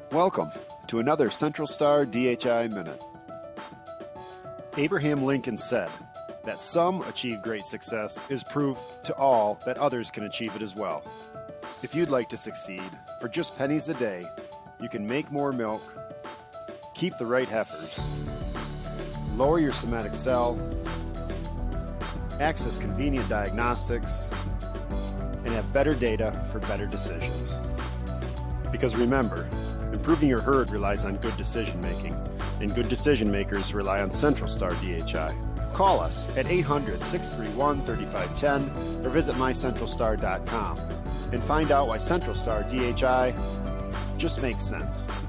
Welcome to another CentralStar DHI Minute. Abraham Lincoln said that some achieve great success is proof to all that others can achieve it as well. If you'd like to succeed, for just pennies a day, you can make more milk, keep the right heifers, lower your somatic cell, access convenient diagnostics, and have better data for better decisions. Because remember, improving your herd relies on good decision making, and good decision makers rely on CentralStar DHI. Call us at 800-631-3510 or visit mycentralstar.com and find out why CentralStar DHI just makes sense.